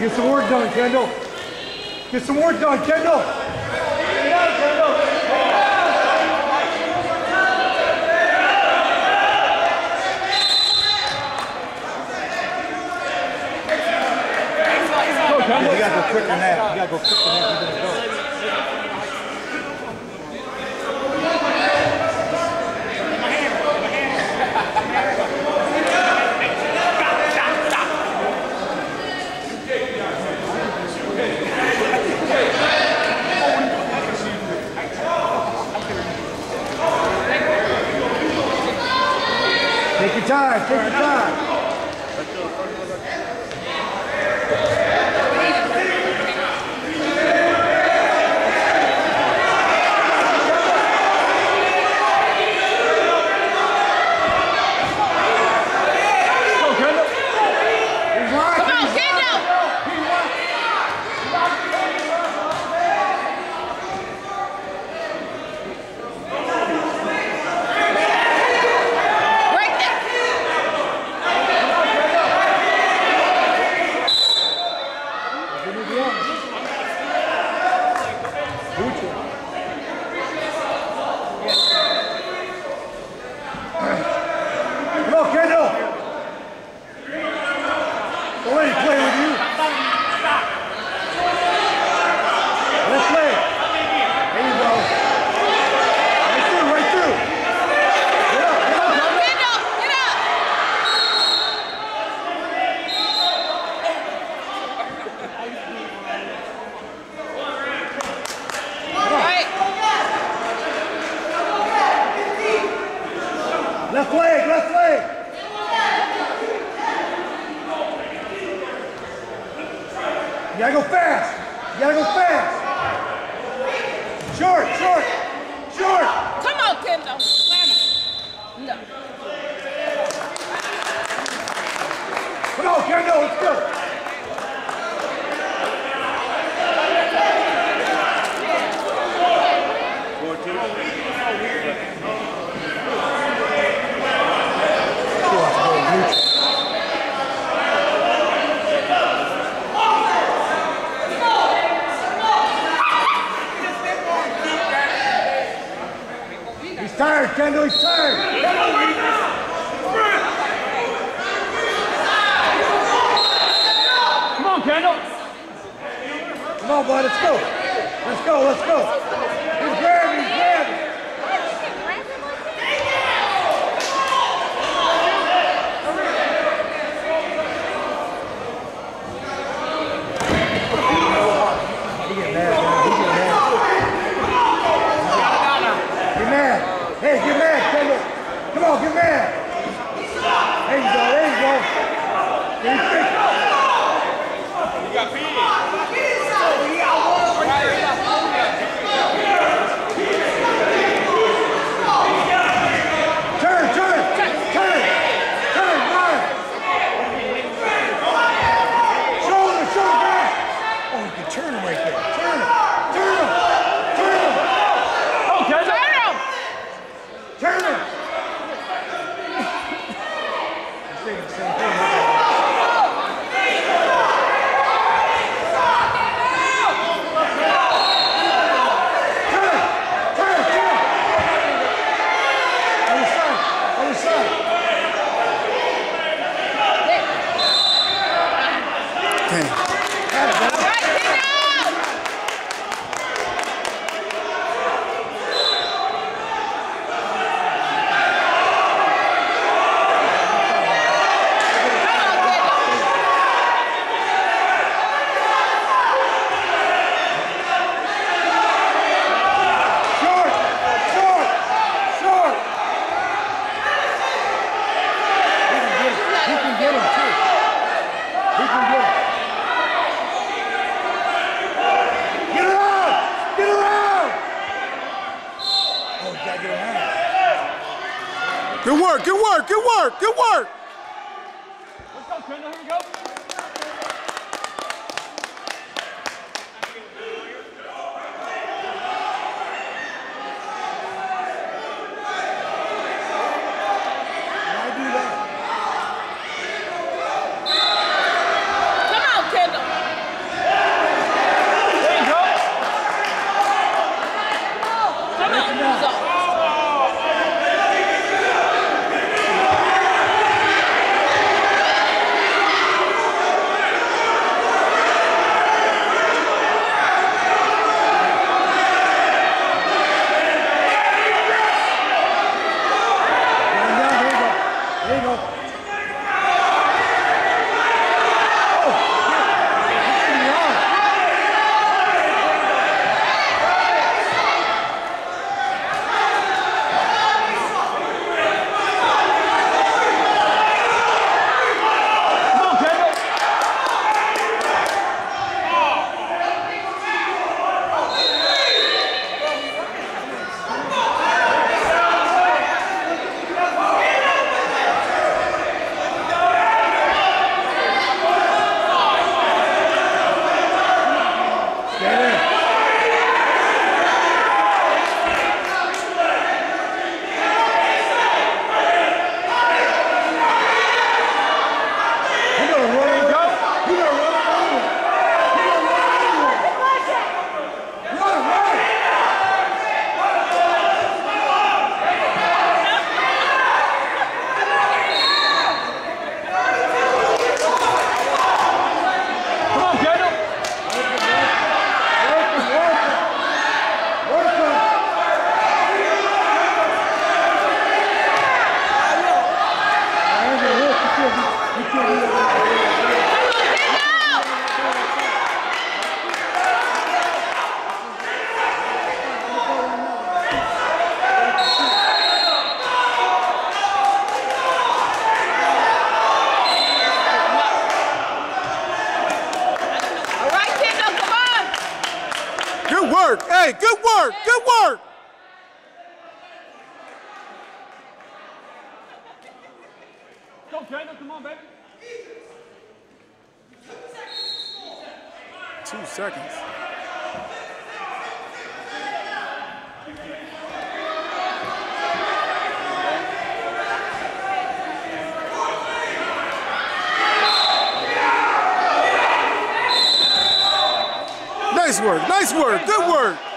Get some work done, Kendall. Get some work done, Kendall. Get out, Kendall. You gotta go quicker than that. You gotta go quicker than that. You're gonna go. Take your time, take your time. Left leg, left leg. You gotta go fast. You gotta go fast. Short, short, short. Come on, Kendall. No. Come on, Kendall, let's go. He's tired, Kendall, he's tired. Come on, Kendall. Come on, bud, let's go. Let's go, let's go. He's grabbing, he's grabbing. He get mad, man. He get mad. Get mad. Hey, get mad, Kendall. Come on, get mad. There you go, there you go. There you go. You got beat. Turn, turn, turn, turn, run. Shoulder, shoulder. Oh, you can turn him right there. Turn him, turn him, turn him. Okay, turn him. Turn him. He's saying the same thing. Good work, good work, good work, good work. Let's go, Kendall, here we go. Come on, Kendall. Hey, good work, good work. Go, Jada, come on, baby. 2 seconds. Nice work, good work.